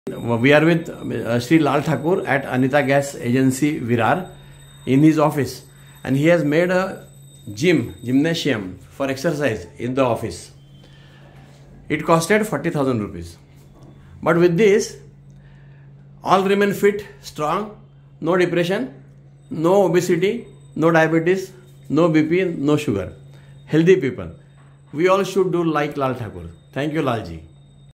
We are with Sri Lal Thakur at Anita Gas Agency Virar in his office, and he has made a gymnasium for exercise in the office. It costed 40,000 rupees. But with this, all remain fit, strong, no depression, no obesity, no diabetes, no BP, no sugar. Healthy people. We all should do like Lal Thakur. Thank you, Lalji.